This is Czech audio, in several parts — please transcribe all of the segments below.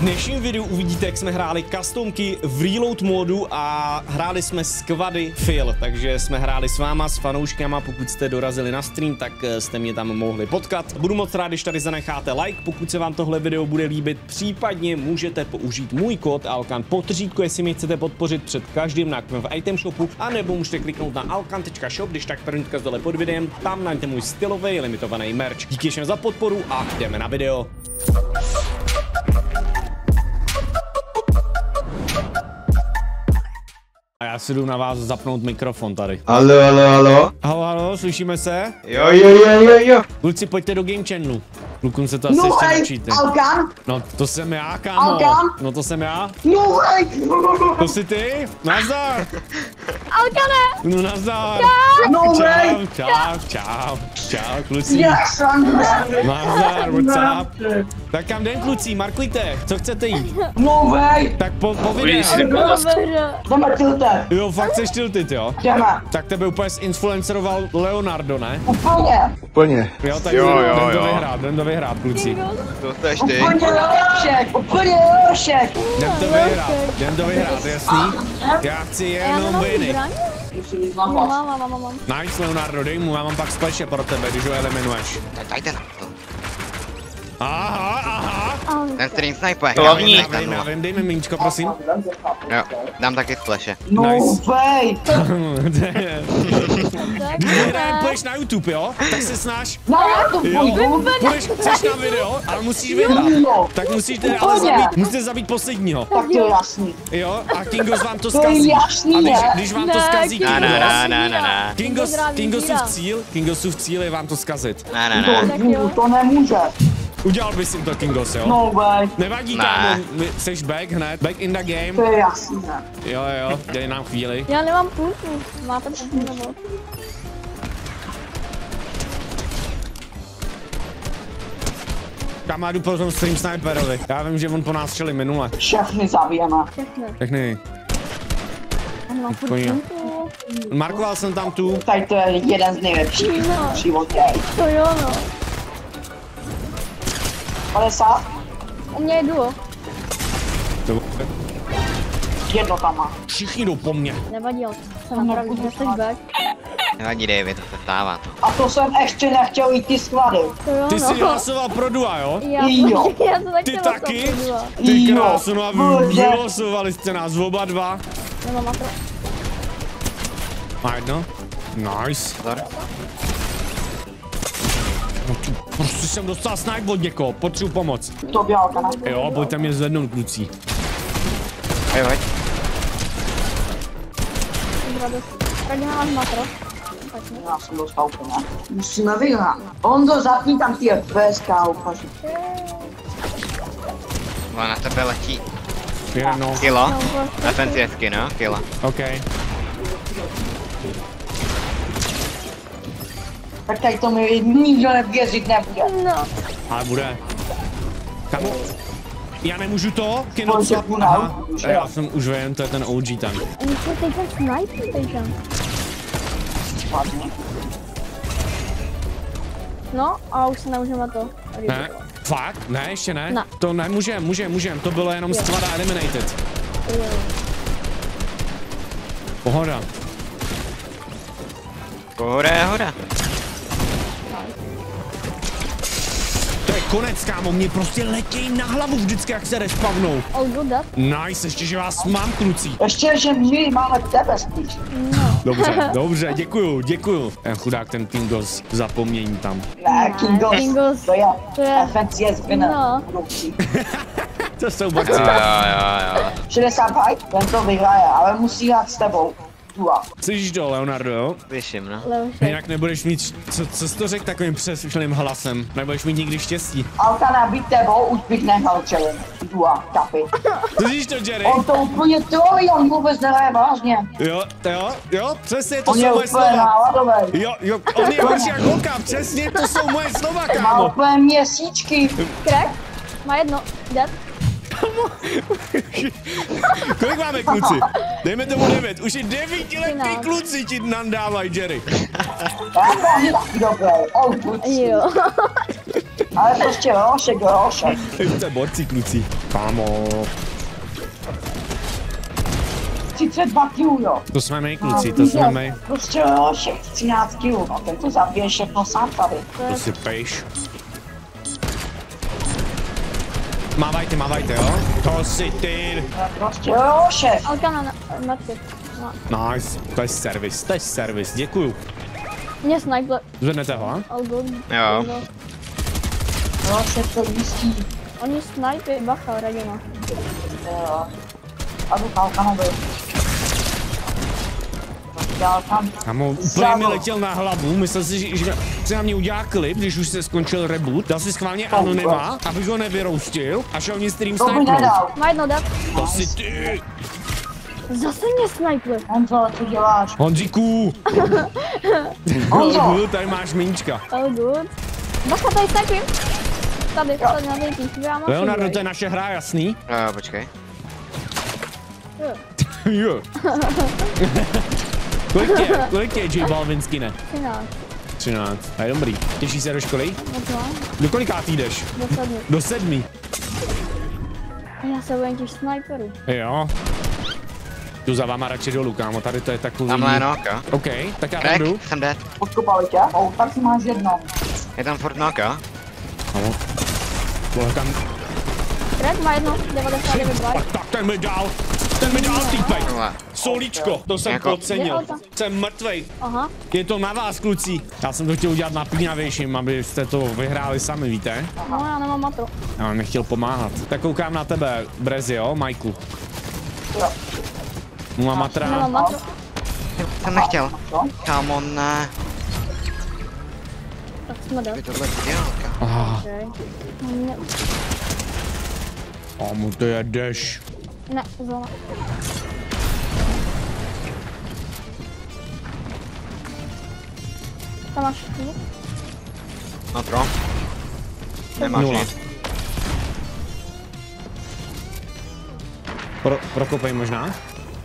dnešním videu uvidíte, jak jsme hráli customky v reload modu a hráli jsme squady fill, takže jsme hráli s váma, s fanouškama, pokud jste dorazili na stream, tak jste mě tam mohli potkat. Budu moc rád, když tady zanecháte like, pokud se vám tohle video bude líbit, případně můžete použít můj kód Alkan Potřítko, jestli mě chcete podpořit před každým nákupem v item shopu, anebo můžete kliknout na alkan.shop, když tak první odkaz dole pod videem, tam najdete můj stylový limitovaný merch. Díky všem za podporu a jdeme na video. A já si jdu na vás zapnout mikrofon tady. Halo, halo, halo. Halo, slyšíme se? Jo. Kluci, pojďte do game channelu. Klukům se to asi ještě načíte. Alkan? No, to jsem já, kámo. Alkan? No, to jsem já. No way! To jsi ty? Nazdar. Alkane! No, nazdar. No way! Čau, kluci. Yes, Nazdar, what's up? Tak kam jdem, kluci, markujte. Co chcete jít? no way! Tak po videu. Jdeme tilted. Jo, fakt seš tilted, jo? Jdeme. Tak tebe úplně zinfluenceroval Leonardo, ne? Úplně. Jo, tak Jo. jdem to vyhrát, kluci. To seš ty. Úplně Leošek. Jdem to vyhrát, jasný? Já chci jenom winy. Mám. Nice, Leonardo, dej mu, já mám pak splashe pro tebe, když ho eliminuješ. Dajte na to. Aha. Ten stream sniper. Já vím, dej mi míčko, prosím. Jo, dám taky splashe. No Nice. way! Půjdeš na YouTube, jo? Tak se snaž. No já to půjdu. Chceš na video, ale musíš vyhrát. Tak musíš teda ale musíte zabít posledního. Tak to je jasný. Jo, a Kingos vám to To je zkazí. jasný, A ne? když vám to zkazí Ne. Kingosův cíl je vám to zkazit. Ne. To nemůže. Udělal bys jim to, Kingos, jo? No way. Nevadí, Ne. kámo, seš back hned, back in the game. To je jasný, ne? Jo, dej nám chvíli. Já nemám půlku. Máte půlku nebo? Kamarádu po tom stream sniperovi. Já vím, že on po nás střelil minule. Všechny zabijeme. Všechny. Já nemám furt Pojď. půlku. Markoval jsem tam tu. Tady to je jeden z nejlepších v životě. To jo no. 50. U mě je duo. Jedno tam má. Všichni jdou po mně. Nevadí, ale jsem napravdu, že jsi back. Nevadí, David, to se stává to. A to jsem ještě nechtěl jít ty sklady. To jo Ty jsi no. hlasoval pro dua, jo? Jo. Já to taky Ty chtěla taky? to podívat. Ty Jo. krásu, no a Bože. vylosovali jste nás oba dva. Nemám matro. Má jedno? Nice. Pozor. No, prostě jsem dostal snipe od někoho, potřebuji pomoc. To bělka na. Jo, pojďte mě zvednout, kluci. Hoď. Radina máš matro. Já jsem dostal úplně. Musíme vyhrát. Honzo, zapni tam ty FPSK, ukaži. Ona na tebe letí. Jednou. Kilo. Na ten hezky, no? Kilo. OK. Tak tady to mi nikdo nevěřit nebude. No. Ale bude. Kamu? Já nemůžu to? Pojď, Aha, já jsem už vím, to je ten OG tam. Oni jsou teď ten sniper, teď tam. No, a už se nemůžeme to. Ne? Fakt? Ne, ještě ne? Ne. To nemůžem, to bylo jenom squad eliminated. Pohoda. Hoda. To je konec, kámo, mě prostě letěj na hlavu vždycky, jak se respawnou. Oh, good that. Nice, ještě, že vás mám, kluci. Ještě, že my máme tebe spíš. Dobře, děkuju. Ten chudák, ten Kingos, zapomnění tam. Ne, Kingos. Kingos. To je To je- FNCS winner. No. To jsou borci. Jo. 60 hajt, ten to vyhraje, ale musí hrát s tebou. Dua. Slyšíš to, Leonardo, jo? Slyším, no. Leošek. Jinak nebudeš mít, co jsi to řekl takovým přesvědčeným hlasem? Nebudeš mít nikdy štěstí. Alkana, být tebou, už bych nechal challenge. Dua, kapy. Slyšíš to, Jerry? On to úplně trolí, on vůbec nehraje vážně. Jo, přesně, to On je jsou moje úplně slova. náladový. Jo, on je horší jak holka, přesně, to jsou moje slova, Má kámo. úplně měsíčky. Crack? Má jedno. Dead. Kolik máme, kluci? Dejme tomu 9, už je 9letý 13. kluci ti nandávají, Jerry. Já to taky dobrý. Oh, Jo. Ale prostě rošek. Jste borci, kluci. Kámo. 32 kg, jo. To jsme my, kluci, to jsme my. Prostě rošek, 13 kg, no. Ten to zabije všechno sám tady. To si pejš. Mávajte, jo? To si ty. Prostě rošek. Alka na ty. No. Nice, to je servis, děkuju. Mě sniper. Zvednete ho, a? All good. Jo. Rošek to jistí. Oni snipy, bacha, Radima. Jo. A tu kalka nebyl. Dál tam. Kámo, úplně mi letěl na hlavu, myslel si, že na mě udělá klip, když už se skončil reboot, dal si schválně anonyma, abych ho nevyroustil a šel mě stream To by snipnout. nedal. Má jedno dead. To si ty. Zase mě sniper. Honzo, co děláš? Honzíku. Honzo. Tady máš míčka. All good. Bacha, tady snipím. Tady na nejtý. Leonardo, to je naše hra, jasný? Počkej. Jo. Kolik tě je J Balvin skine? 13. A je dobrý. Těšíš se do školy? Do kolikátý jdeš? Do 7. Já se bojím těch sniperů. Jo. Jdu za váma radši dolů, kámo, tady to je takový... Tamhle noka. OK, tak já tam Crack, jdu. jsem dead. Podkopali tě? Tak si máš jedno. Je tam furt noka. Kámo. Tohle tam... Crack má jedno, 99 bar. Tak ten mi dal týpej. Solíčko, to jsem Jako- podcenil. Jsem mrtvej. Aha. Je to na vás, kluci. Já jsem to chtěl udělat napínavějším, abyste to vyhráli sami, víte? No, já nemám matro. Já vám nechtěl pomáhat. Tak koukám na tebe, Brezi, jo, Majku. Jo. Má matra. Nemám matro. Jsem nechtěl. Co? Kámo, ne. Tak jsme dead. By tohle dělka. Okay. Ne, Kámo, to je deš. ne, zóna. Tam máš nic? No pro. Nemáš Nula. nic. Prokopej možná.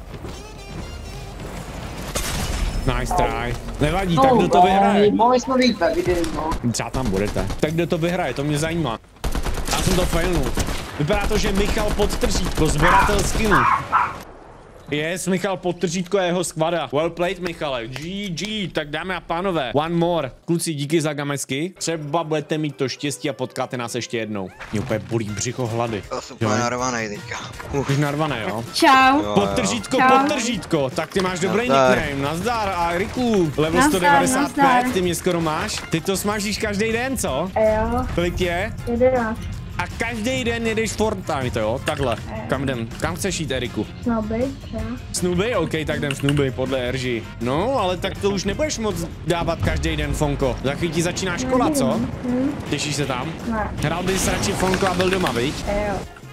Nice try. Nevadí, tak kdo to vyhraje? Mohli jsme být ve videu, no. Třeba tam budete. Tak kdo to vyhraje, to mě zajímá. Já jsem to failnul. Vypadá to, že Michal Podtržítko, sběratel skinů. Yes, Michal Podtržítko je jeho skvada. Well played, Michale. GG, tak dámy a pánové. One more. Kluci, díky za gamesky. Třeba budete mít to štěstí a potkáte nás ještě jednou. Mě úplně bolí břicho hlady. To jsem úplně narvanej teďka. Jsi narvané, jo? Čau. Podtržítko, Čau. Podtržítko, tak ty máš dobrý Nazdar. nickname, nazdar a Riku, level Nazdar, 195, nazdar. ty mě skoro máš, ty to smažíš každý den, co? Jo, Kolik je? 11. A každý den jedeš Fortnite, jo? Takhle, kam jdem, kam chceš jít, Eriku? Snoby, jo. Snuby? OK, tak jdem Snuby, podle RG. No, ale tak to už nebudeš moc dávat každý den Fonko, za chvíli ti začíná škola, co? Těšíš se tam? Ne. Hrál bys radši Fonko a byl doma, viď? Jo.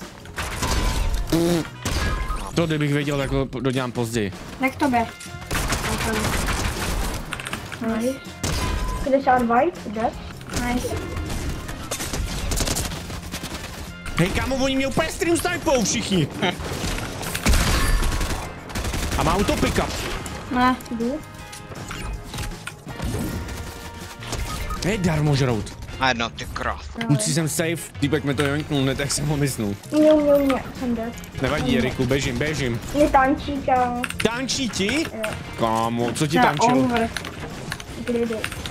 To kdybych věděl, tak to dodělám později. Tak to běh. Nice. 62, dead. Nice. Hej kámo, oni mě úplně stream snipou všichni. A má auto pick up. Ne, jdu. Hej, darmožrout. A jedno, ty krás. Kluci, jsem safe, týpek mi to jonknul, ne, tak jsem ho mysnul. Mě, jsem dead. Nevadí, Eriku, běžím. Mě tančí, kámo. Tančí ti? Kámo, co ti Na tančil? over. Kdy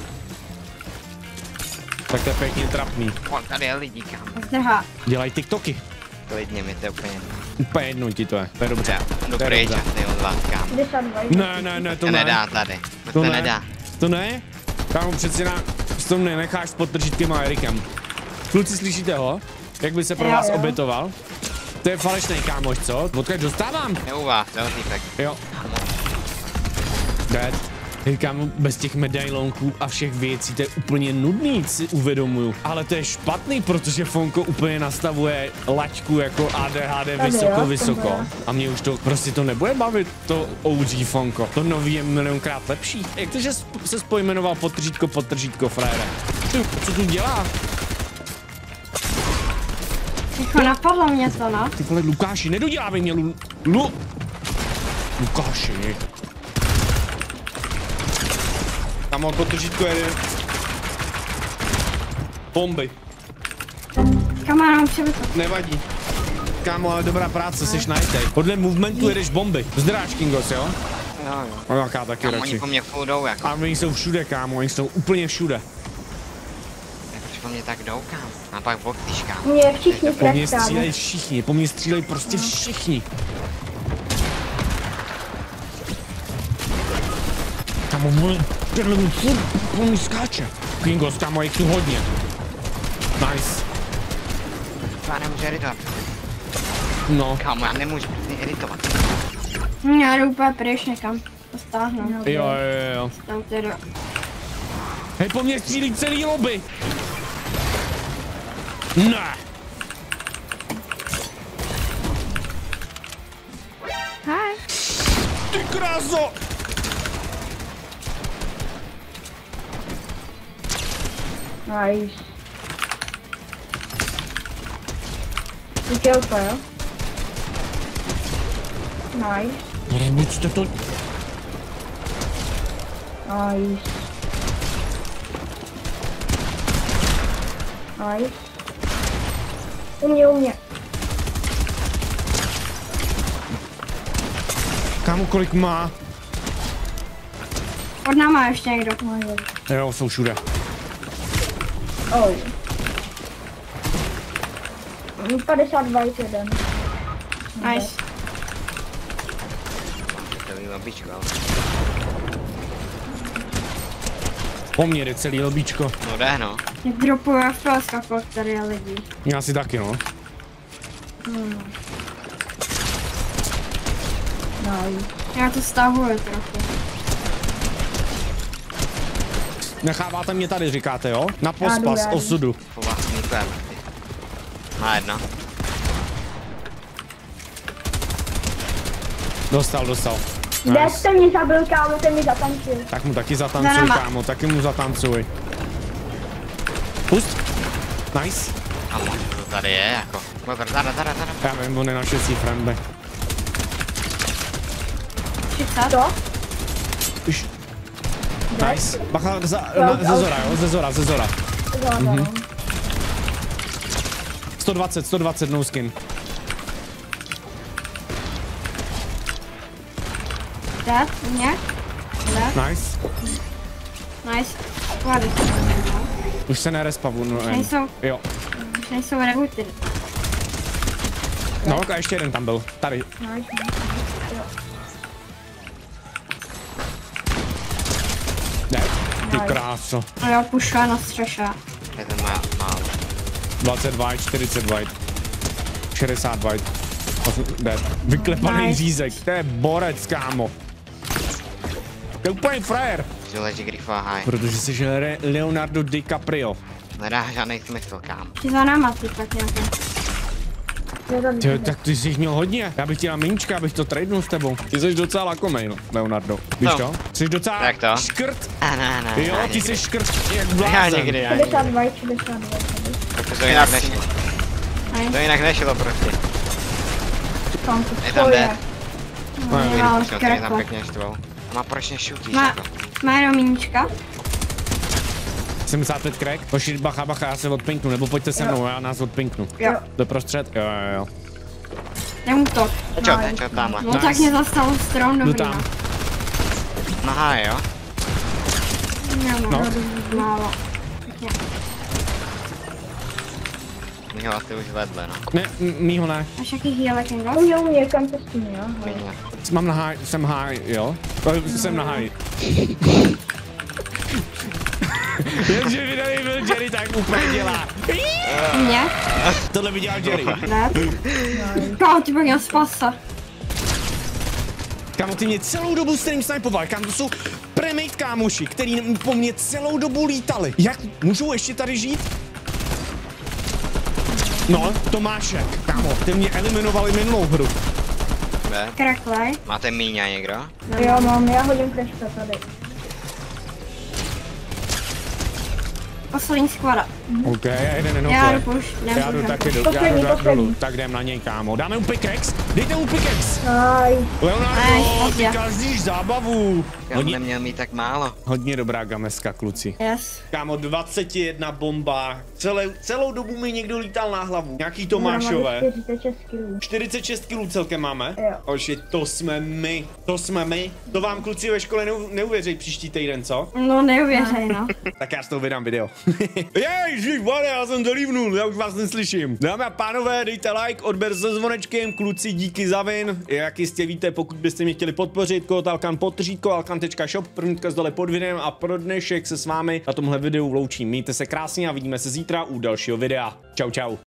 Tak to je pěkně trapný. On tady je lidí, kámo. zdrhá. Dělaj TikToky. Klidně mi to úplně. Úplně jedno ti to je, to je dobře. Dobrý čas, ty od vás, kámo. 62. Ne, To nedá tady. To nedá. To ne? Kámo, přeci to nenecháš s podtržítkem a Erikem. Kluci, slyšíte ho? Jak by se pro vás Jo. obětoval? To je falešný kámoš, co? Odkud dostávám? Je u vás, jo, týpek. Jo. Dead. Říkám, bez těch medailonků a všech věcí, to je úplně nudný, si uvědomuju. Ale to je špatný, protože Fonko úplně nastavuje laťku jako ADHD vysoko. A mě už to, prostě to nebude bavit, to OG Fonko. To nový je milionkrát lepší. Jak to, že se spojmenoval podtržítko, frajere? Ty, co tu dělá? Jako napadlo mě to, no. Ty vole, Lukáši, nedodělávej mě, Lukáši. Tam podtržítko jede. Bomby. Kamarád přebyto. Nevadí. Kámo, ale dobrá práce, jsi najetej. Podle movementu jedeš bomby. Zdráš, Kingos, jo? Jo. No jaká taky Oni radši. po mně furt jdou jako. A oni jsou všude, kámo, oni jsou úplně všude. Proč po mně tak jdou, kam? A pak boxíš, kam? Mě všichni Po mně trestáme. střílejí všichni, po mně střílejí prostě všichni. Kámo, můj tenhle mi furt po mně skáče. Kingos, kámo, jich tu hodně. Nice. To já nemůžu editovat. No. Kámo, já nemůžu prostě editovat. Já jdu úplně pryč někam. To stáhnu. Jo. Tam teda. Hej, po mně střílí celý lobby. Ne. Hi. Ty kráso. Nice. Udělka, jo? Nice. Buďte to. Nice. Nice. U mě. Kámo, kolik má? Od náma ještě někdo. Jo, jsou všude. Oh. 52 jeden. Nice. To bylo bičko, ale. Po mně jde celý lobíčko. No jde, no. Mě dropuje FPS, kolik tady je lidí. Já si taky, no. Nice. Já to stahuju trochu. Necháváte mě tady, říkáte, jo? Na Já pospas jdu. osudu. Po vlastní pevnosti. Má jedno. Dostal. Kde Nice. jste mě zabil, kámo, ten mi zatančil. Tak mu taky zatancuj, Za náma. kámo, taky mu zatancuj. Pust. Nice. A možná to tady je, jako. Bobr, zada. Já vím, on je naše si friendly. 30. To? Už. Nice. Bacha, ze zora, jo? Ze zora. 120, no skin. Dead, mě? Dead. Nice. Nice. Klady. Už se nerespavu, no. Nejsou. Jo. Už nejsou rebooty. No, a ještě jeden tam byl. Tady. Nice. Ne, ty kráso. A já pušuji na střeše. Je to málo. 20 white, 40 white. 60 white. Dead. Vyklepaný Nice. řízek. To je borec, kámo. To je úplně frajer. Že leží Griffa high. Protože jsi Leonardo DiCaprio. Nedá žádný smysl, kam. Ti za náma ty tak nějaké. Ty, tak ty jsi jich měl hodně. Já bych chtěla minčka, abych to tradenul s tebou. Ty jsi docela lakomej, no, Leonardo. Víš No. to? Jsi docela Jak to? škrt. Ne. Jo, já ty nikdy. jsi škrt jak Já blázen. nikdy, já nikdy. 62. Protože to jinak nešlo. To jinak nešlo prostě. Tam to Je tam dead. No, Já Už ten tam krko. pěkně štvou. Má proč nešutíš Má, jako? má jenom mínička. 75 crack. Hoši, bacha, já se odpinknu, nebo pojďte se mnou, já nás odpinknu. Jo. Doprostřed? Jo. Neútok. Čo, tamhle. No tak mě zastal strom, Jdu dobrý. tam. Aha, jo. No. Málo. Pěkně. Mě ho asi už vedle, no. Ne, mýho ne. Máš jaký healek někdo? Jo, někam to stíně, jo. Mě. Mám na high, jsem high, jo? Jsem na high. Jenže videový byl Jerry, tak úplně dělá. Mě? Tohle by dělal Jerry. Ne? Kámo, ty bych měl spasa. Kámo, ty mě celou dobu stream snipoval, kámo, to jsou premate kámoši, který po mně celou dobu lítali. Jak můžou ještě tady žít? No, Tomášek, kámo, ty mě eliminovali minulou hru. Ne? Kraklej. Máte míňa někdo? Jo, mám, já hodím kreška tady. poslední skvada. OK, jeden Já hotel. jdu už, Já jdu taky dolů. Tak jdem na něj, kámo. Dáme mu pickaxe? Dejte mu pickaxe. Leonardo, ty kazíš zábavu. Já neměl mít tak málo. Hodně dobrá gameska, kluci. Yes. Kámo, 21 bomba. Celou dobu mi někdo lítal na hlavu. Nějaký Tomášové. 46 kg celkem máme? Jo. Oži, to jsme my. To vám kluci ve škole neuvěří příští týden, co? No neuvěřej, no. Tak já z toho vydám video. Ježiš, já jsem to lívnul, já už vás neslyším. Dámy a pánové, dejte like, odběr se zvonečkem, kluci, díky za win. Jak jistě víte, pokud byste mě chtěli podpořit, kód Alkan _ alkan.shop, první odkaz dole pod videem a pro dnešek se s vámi na tomhle videu loučím. Mějte se krásně a vidíme se zítra u dalšího videa. Čau, čau.